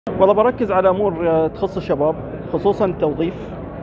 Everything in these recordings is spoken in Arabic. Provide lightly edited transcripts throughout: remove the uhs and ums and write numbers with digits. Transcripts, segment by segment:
والله بركز على امور تخص الشباب، خصوصا التوظيف،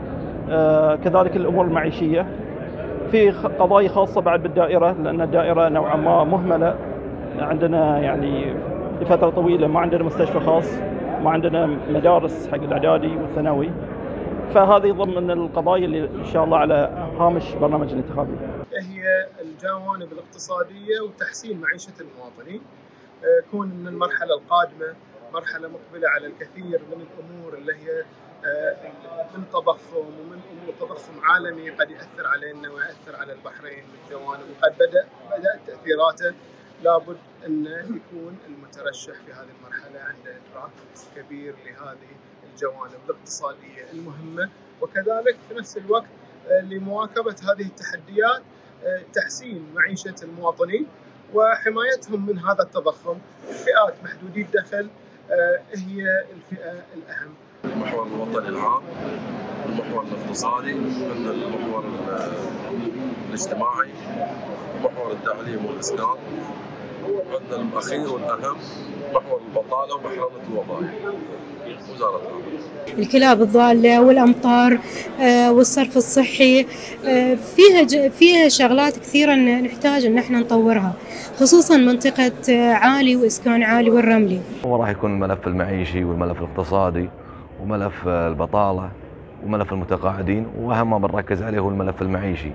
كذلك الامور المعيشيه. في قضايا خاصه بعد بالدائره، لان الدائره نوعا ما مهمله عندنا، يعني لفتره طويله ما عندنا مستشفى خاص، ما عندنا مدارس حق الاعدادي والثانوي. فهذه ضمن القضايا اللي ان شاء الله على هامش برنامج الانتخابي. هي الجوانب الاقتصاديه وتحسين معيشه المواطنين. كون ان المرحله القادمه مرحله مقبله على الكثير من الامور اللي هي من تضخم ومن امور تضخم عالمي قد ياثر علينا وياثر على البحرين بالجوانب، وقد بدات تاثيراته. لابد ان يكون المترشح في هذه المرحله عنده ادراك كبير لهذه الجوانب الاقتصاديه المهمه، وكذلك في نفس الوقت لمواكبه هذه التحديات تحسين معيشه المواطنين وحمايتهم من هذا التضخم. فئات محدودي الدخل هي الفئة الأهم. المحور الوطني العام، المحور الاقتصادي، عندنا المحور الاجتماعي، محور التعليم والإسكان، عندنا الأخير والأهم محور البطالة ومحرمة الوظائف. وزارة العمل. الكلاب الضالة والأمطار والصرف الصحي، فيها شغلات كثيرة نحتاج ان احنا نطورها، خصوصا منطقة عالي وإسكان عالي والرملي. وراح يكون الملف المعيشي والملف الاقتصادي وملف البطالة وملف المتقاعدين، وأهم ما بنركز عليه هو الملف المعيشي،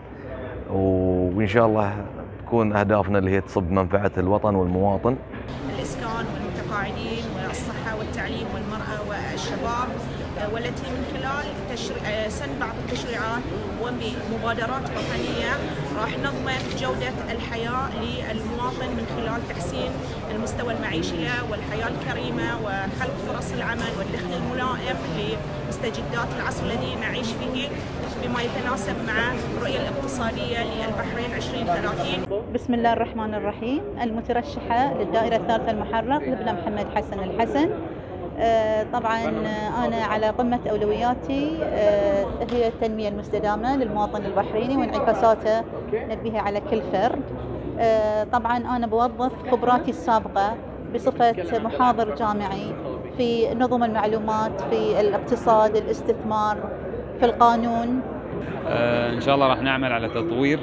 وإن شاء الله تكون أهدافنا اللي هي تصب منفعة الوطن والمواطن. الإسكان والمتقاعدين والصحة والتعليم والمرأة والشباب، والتي من خلال سن بعض التشريعات ومبادرات وطنية راح نضمن جودة الحياة للمواطن من خلال تحسين المستوى المعيشي له والحياة الكريمة وخلق فرص العمل والدخل الملائم لمستجدات العصر الذي نعيش فيه بما يتناسب مع الرؤية الاقتصادية للبحرين 2030. بسم الله الرحمن الرحيم. المترشحة للدائرة الثالثة المحرق لبنى محمد حسن الحسن. طبعا أنا على قمة أولوياتي هي التنمية المستدامة للمواطن البحريني وانعكاساته نبيها على كل فرد. طبعا أنا بوظف خبراتي السابقة بصفة محاضر جامعي في نظم المعلومات، في الاقتصاد، الاستثمار، في القانون. إن شاء الله راح نعمل على تطوير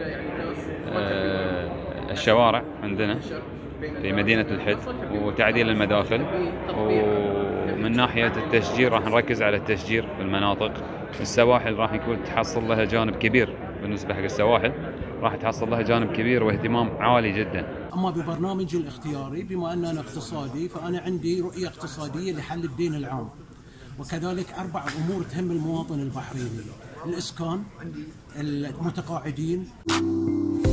الشوارع عندنا في مدينة الحد وتعديل المداخل، ومن ناحية التشجير راح نركز على التشجير في المناطق. السواحل راح يكون تحصل لها جانب كبير، بالنسبة حق السواحل راح تحصل لها جانب كبير واهتمام عالي جدا. أما ببرنامجي الاختياري بما أن أنا اقتصادي، فأنا عندي رؤية اقتصادية لحل الدين العام، وكذلك 4 أمور تهم المواطن البحريني: الإسكان، المتقاعدين.